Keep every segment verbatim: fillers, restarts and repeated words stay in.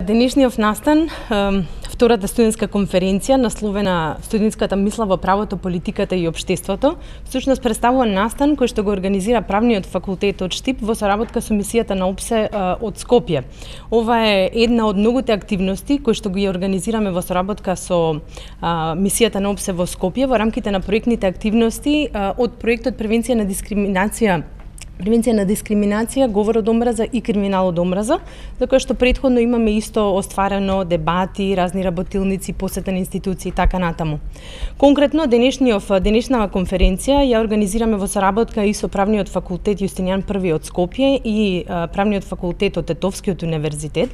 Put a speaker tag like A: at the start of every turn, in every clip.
A: денешниот настан, втората студентска конференција насловена "Студентската мисла во правото, политиката и општеството", всушност представува настан кој што го организира Правниот факултет од Штип во соработка со мисијата на ОПСЕ од Скопје. Ова е една од многуте активности кои што ги организираме во соработка со а, мисијата на ОПСЕ во Скопје во рамките на проектните активности а, од проектот Превенција на дискриминација Превенција на дискриминација, говор од омраза и криминал од омраза, за кој што претходно имаме исто остварено дебати, разни работилници, посета на институции и така натаму. Конкретно, денешниот денешнава конференција ја организираме во соработка и со Правниот факултет Јустинијан Први од Скопје и Правниот факултет од Тетовскиот универзитет.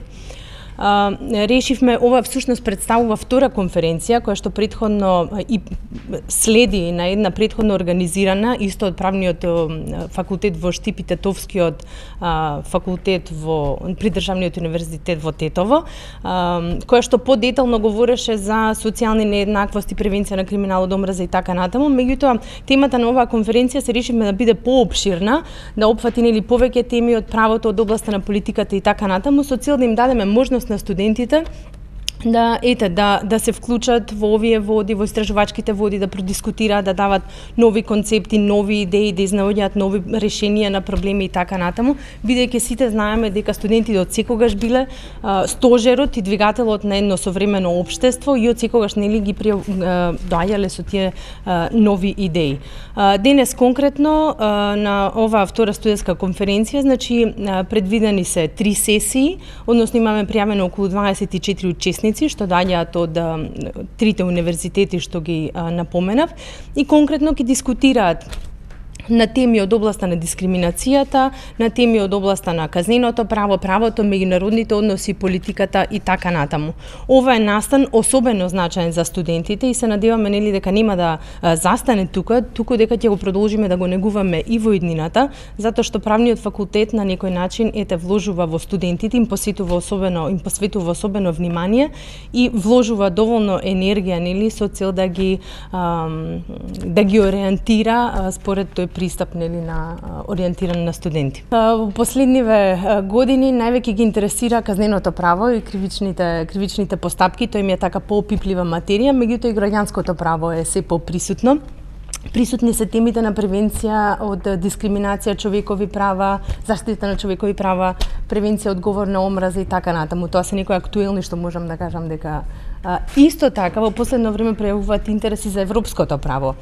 A: Uh, решивме, ова всушност представува втора конференција која што претходно и следи на една претходно организирана исто од Правниот факултет во Штип и Тетовскиот uh, факултет во Придржавниот универзитет во Тетово, uh, која што подетално говореше за социјални нееднаквости, превенција на криминал од омраза и така натаму. Меѓутоа, темата на оваа конференција се решивме да биде поопширна, да опфати нели повеќе теми од правото, од областа на политиката и така натаму, со цел да им дадеме можност на студентите да ете да да се вклучат во овие води, во истражувачките води, да продискутираат, да дават нови концепти, нови идеи, да изнаоѓаат нови решенија на проблеми и така натаму, бидејќи сите знаеме дека студентите од секогаш биле а, стожерот и двигателот на едно современо општество и од секогаш нели ги доаѓале со тие а, нови идеи. А, денес конкретно а, на оваа втора студентска конференција, значи а, предвидени се три сесии, односно имаме пријавено околу дваесет и четири учесници што доаѓаат од а, трите универзитети што ги а, напоменав и конкретно ќе дискутираат на теми од областа на дискриминацијата, на теми од областа на казненото право, правото, меѓународните односи, политиката и така натаму. Ова е настан особено значаен за студентите и се надеваме нели дека нема да а, застане тука, туку дека ќе го продолжиме да го негуваме и во иднината, затоа што Правниот факултет на некој начин ете вложува во студентите, им посветува особено им посветува особено внимание и вложува доволно енергија нели со цел да ги а, да ги ориентира а, според тој пристап нели на ориентиран на студенти. Во последниве години највеќе ги интересира казненото право и кривичните кривичните постапки, тоа им е така поопиплива материја, меѓутоа и граѓанското право е се поприсутно. Присутни се темите на превенција од дискриминација, човекови права, заштита на човекови права, превенција од говор на омраза и така натаму. Тоа се некои актуелни што можам да кажам дека а, исто така во последно време пројавуваат интереси за европското право.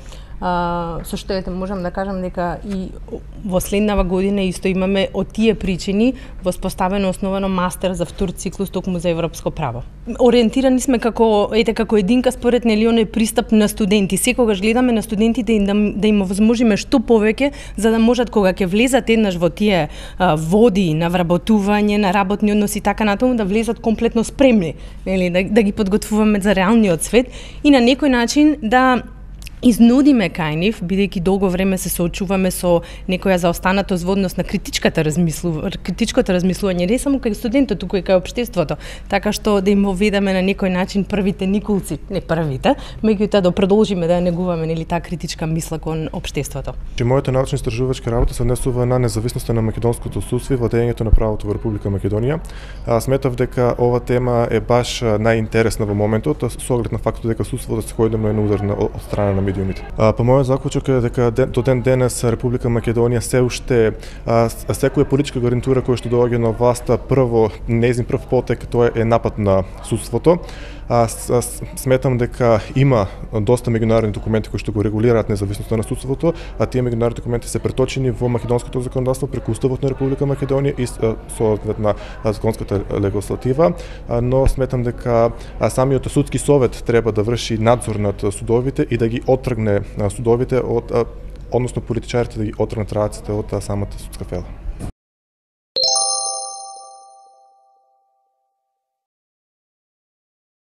A: Uh, со што ете можам да кажам дека и во следнава година исто имаме од тие причини воспоставено основано мастер за втор циклус токму за европско право. Ориентирани сме како ете како единка според нели оној пристап на студенти. Секогаш гледаме на студентите да, да им возможиме што повеќе за да можат кога ќе влезат еднаш во тие uh, води на вработување, на работни односи и така натаму да влезат комплетно спремни, нели да, да ги подготвуваме за реалниот свет и на некој начин да изнудиме кај нив, бидејќи долго време се соочуваме со некоја заостанатост во однос на критичката размислу, критичкото размислување не само кај студентот, туку и кај општеството, така што да им воведаме на некој начин првите никулци, не првите, меѓутоа да продолжиме да негуваме нели таа критичка мисла кон општеството.
B: Че мојата научно-истражувачка работа се однесува на независноста на македонското судство и владењето на правото во Република Македонија. А, сметав дека ова тема е баш најинтересна во моментот, со оглед на фактот дека судството се ходено е на удар на од страна на медиумите. А, по мојот заклучок е дека ден, до ден денес Република Македонија се уште а, секоја политичка гарнитура која што доаѓа на власта, прво нејзин прв потек тоа е напад на судството. А, а, сметам дека има доста меѓународни документи кои што го регулираат независноста на судството, а тие меѓународни документи се преточени во македонското законодавство преку Уставот на Република Македонија и соодветна законската легислатива, а, но сметам дека а, самиот судски совет треба да врши надзор над судовите и да ги отргне судовите од, односно политичарите да ги отргнат раците од самата судска фела.